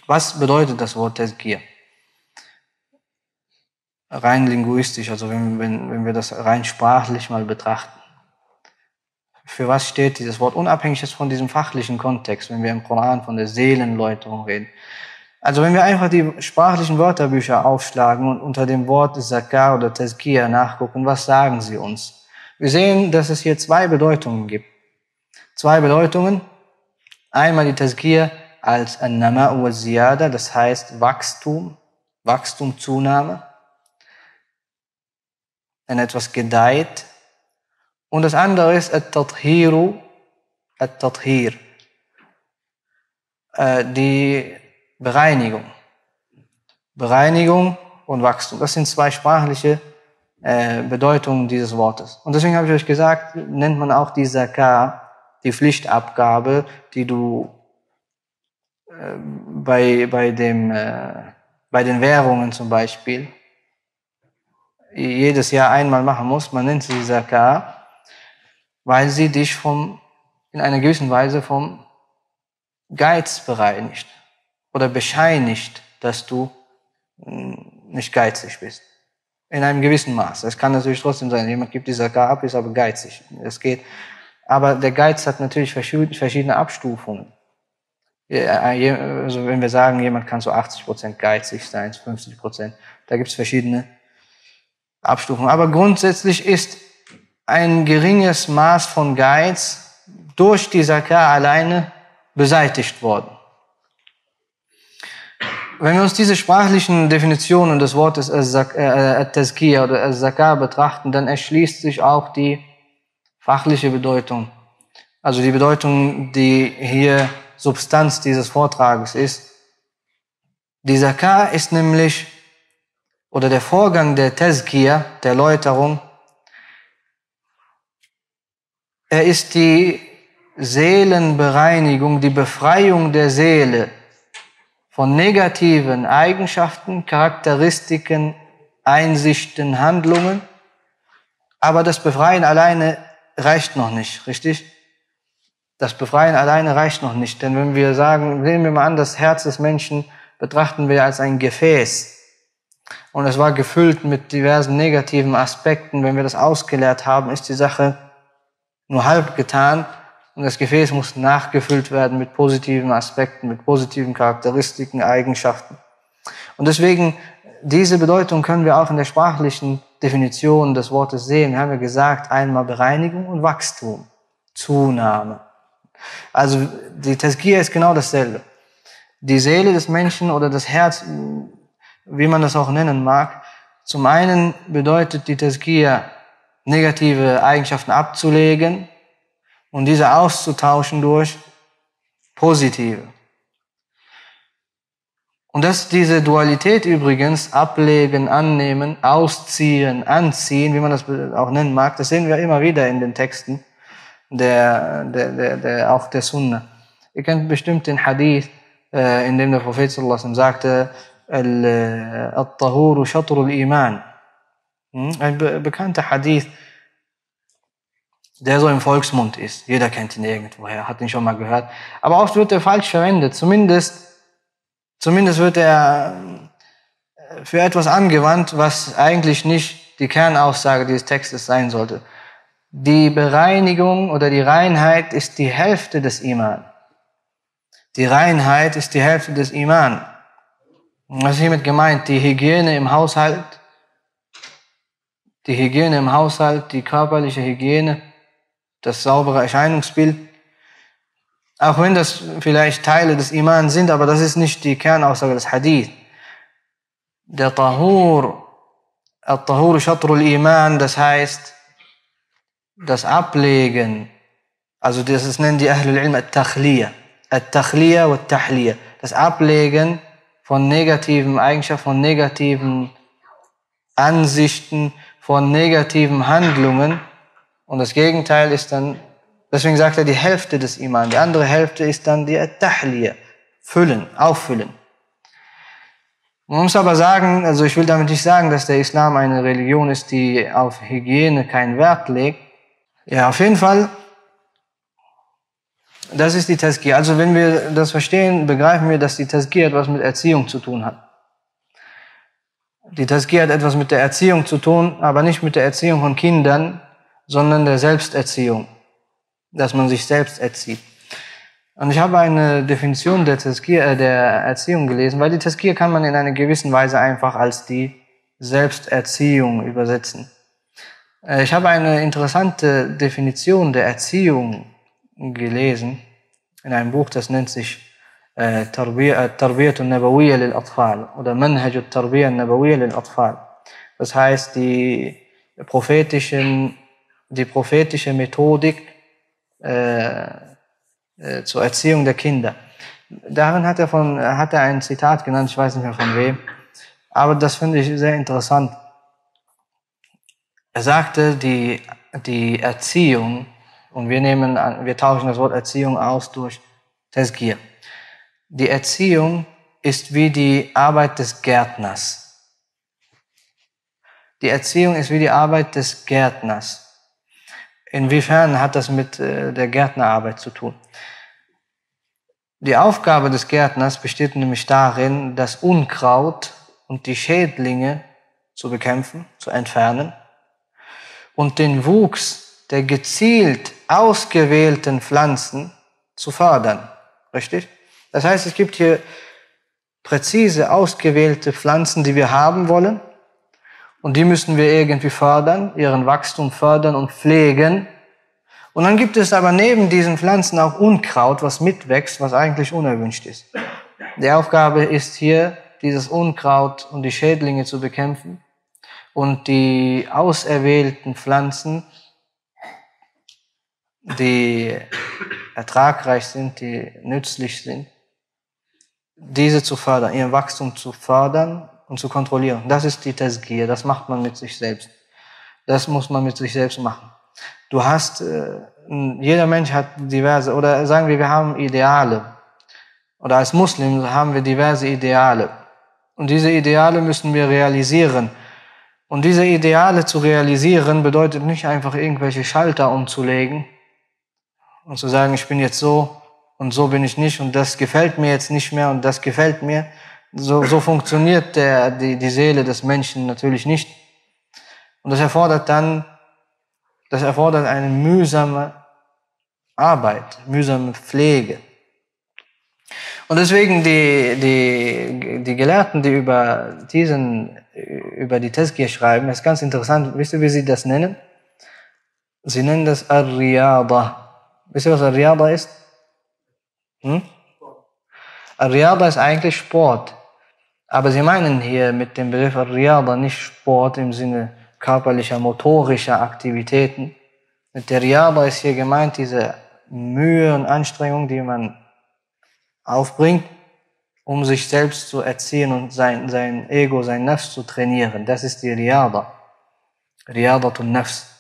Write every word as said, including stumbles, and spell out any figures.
Was bedeutet das Wort Tazkiyah? Rein linguistisch, also wenn, wenn, wenn wir das rein sprachlich mal betrachten. Für was steht dieses Wort? Unabhängig ist von diesem fachlichen Kontext, wenn wir im Koran von der Seelenläuterung reden. Also wenn wir einfach die sprachlichen Wörterbücher aufschlagen und unter dem Wort Zakah oder Tazkiyah nachgucken, was sagen sie uns? Wir sehen, dass es hier zwei Bedeutungen gibt. Zwei Bedeutungen. Einmal die Tazkiyah als An-Nama' wa Ziyada, das heißt Wachstum, Wachstum, Zunahme, wenn etwas gedeiht. Und das andere ist At-Tathhiru, At-Tathhir, äh, die Bereinigung. Bereinigung und Wachstum. Das sind zwei sprachliche äh, Bedeutungen dieses Wortes. Und deswegen habe ich euch gesagt, nennt man auch die Zakah, die Pflichtabgabe, die du äh, bei, bei, dem, äh, bei den Währungen zum Beispiel jedes Jahr einmal machen musst. Man nennt sie Zakah, weil sie dich vom, in einer gewissen Weise vom Geiz bereinigt oder bescheinigt, dass du nicht geizig bist. In einem gewissen Maß. Es kann natürlich trotzdem sein, jemand gibt die Zakah ab, ist aber geizig. Das geht. Aber der Geiz hat natürlich verschiedene Abstufungen. Also wenn wir sagen, jemand kann so achtzig Prozent geizig sein, fünfzig Prozent, da gibt es verschiedene Abstufungen. Aber grundsätzlich ist ein geringes Maß von Geiz durch die Zakah alleine beseitigt worden. Wenn wir uns diese sprachlichen Definitionen des Wortes At-Tazkiyah oder Al-Zakah betrachten, dann erschließt sich auch die fachliche Bedeutung. Also die Bedeutung, die hier Substanz dieses Vortrages ist. Die Zakah ist nämlich, oder der Vorgang der Tazkiyah, der Läuterung, er ist die Seelenbereinigung, die Befreiung der Seele von negativen Eigenschaften, Charakteristiken, Einsichten, Handlungen. Aber das Befreien alleine reicht noch nicht, richtig? Das Befreien alleine reicht noch nicht. Denn wenn wir sagen, nehmen wir mal an, das Herz des Menschen betrachten wir als ein Gefäß. Und es war gefüllt mit diversen negativen Aspekten. Wenn wir das ausgeleert haben, ist die Sache nur halb getan. Und das Gefäß muss nachgefüllt werden mit positiven Aspekten, mit positiven Charakteristiken, Eigenschaften. Und deswegen, diese Bedeutung können wir auch in der sprachlichen Definition des Wortes sehen. Wir haben ja gesagt, einmal Bereinigung und Wachstum, Zunahme. Also die Tazkiyah ist genau dasselbe. Die Seele des Menschen oder das Herz, wie man das auch nennen mag, zum einen bedeutet die Tazkiyah, negative Eigenschaften abzulegen und diese auszutauschen durch positive. Und dass diese Dualität übrigens, ablegen, annehmen, ausziehen, anziehen, wie man das auch nennen mag, das sehen wir immer wieder in den Texten, der, der, der, der, auch der Sunna. Ihr kennt bestimmt den Hadith, äh, in dem der Prophet sallallahu alaihi wasallam sagte, Al-Tahuru Shatrul Iman. Ein be bekannter Hadith, der so im Volksmund ist. Jeder kennt ihn irgendwoher, hat ihn schon mal gehört. Aber oft wird er falsch verwendet. Zumindest, zumindest wird er für etwas angewandt, was eigentlich nicht die Kernaussage dieses Textes sein sollte. Die Bereinigung oder die Reinheit ist die Hälfte des Iman. Die Reinheit ist die Hälfte des Iman. Was ist hiermit gemeint? Die Hygiene im Haushalt, die Hygiene im Haushalt, die körperliche Hygiene, das saubere Erscheinungsbild. Auch wenn das vielleicht Teile des Iman sind, aber das ist nicht die Kernaussage des Hadith. Der Tahur, Al-Tahur Shatrul Iman, das heißt, das Ablegen, also das ist, nennen die Ahlul Ilm Al-Takhliyah, Al-Takhliyah und Al-Tahliyah, das Ablegen von negativen Eigenschaften, von negativen Ansichten, von negativen Handlungen. Und das Gegenteil ist dann, deswegen sagt er, die Hälfte des Iman. Die andere Hälfte ist dann die Al-Tahliyah, füllen, auffüllen. Man muss aber sagen, also ich will damit nicht sagen, dass der Islam eine Religion ist, die auf Hygiene keinen Wert legt. Ja, auf jeden Fall Das ist die Tazkiyah. Also wenn wir das verstehen, begreifen wir, dass die Tazkiyah etwas mit Erziehung zu tun hat. Die Tazkiyah hat etwas mit der Erziehung zu tun, aber nicht mit der Erziehung von Kindern, sondern der Selbsterziehung, dass man sich selbst erzieht. Und ich habe eine Definition der Tazkiyah, äh, der Erziehung gelesen, weil die Tazkiyah kann man in einer gewissen Weise einfach als die Selbsterziehung übersetzen. Äh, ich habe eine interessante Definition der Erziehung gelesen in einem Buch, das nennt sich äh, Tarbiyat al-Nabawiyya lil-Atfal oder Manhaj al-Tarbiyya al-Nabawiyya lil-Atfal. Das heißt, die prophetischen, die prophetische Methodik äh, äh, zur Erziehung der Kinder. Darin hat er, von, hat er ein Zitat genannt, ich weiß nicht mehr von wem, aber das finde ich sehr interessant. Er sagte, die, die Erziehung, und wir, nehmen, wir tauschen das Wort Erziehung aus durch Tazkiyah. Die Erziehung ist wie die Arbeit des Gärtners. Die Erziehung ist wie die Arbeit des Gärtners. Inwiefern hat das mit äh, der Gärtnerarbeit zu tun? Die Aufgabe des Gärtners besteht nämlich darin, das Unkraut und die Schädlinge zu bekämpfen, zu entfernen und den Wuchs der gezielt ausgewählten Pflanzen zu fördern. Richtig? Das heißt, es gibt hier präzise ausgewählte Pflanzen, die wir haben wollen. Und die müssen wir irgendwie fördern, ihren Wachstum fördern und pflegen. Und dann gibt es aber neben diesen Pflanzen auch Unkraut, was mitwächst, was eigentlich unerwünscht ist. Die Aufgabe ist hier, dieses Unkraut und die Schädlinge zu bekämpfen und die auserwählten Pflanzen, die ertragreich sind, die nützlich sind, diese zu fördern, ihr Wachstum zu fördern und zu kontrollieren. Das ist die Tazkiyah, das macht man mit sich selbst. Das muss man mit sich selbst machen. Du hast, äh, jeder Mensch hat diverse, oder sagen wir, wir haben Ideale. Oder als Muslim haben wir diverse Ideale. Und diese Ideale müssen wir realisieren. Und diese Ideale zu realisieren bedeutet nicht einfach irgendwelche Schalter umzulegen und zu sagen, ich bin jetzt so und so bin ich nicht und das gefällt mir jetzt nicht mehr und das gefällt mir. So, so funktioniert der, die, die Seele des Menschen natürlich nicht. Und das erfordert dann, das erfordert eine mühsame Arbeit, mühsame Pflege. Und deswegen die, die, die Gelehrten, die über diesen, über die Tazkiyah schreiben, ist ganz interessant. Wisst ihr, wie sie das nennen? Sie nennen das Ar-Riyada. Wisst ihr, was Ar-Riyada ist? Hm? Ar-Riyada ist eigentlich Sport. Aber sie meinen hier mit dem Begriff Ar-Riyada nicht Sport im Sinne körperlicher, motorischer Aktivitäten. Mit der Riyada ist hier gemeint diese Mühe und Anstrengung, die man aufbringt, um sich selbst zu erziehen und sein, sein Ego, sein Nafs zu trainieren. Das ist die Riyada. Riyadatun Nafs.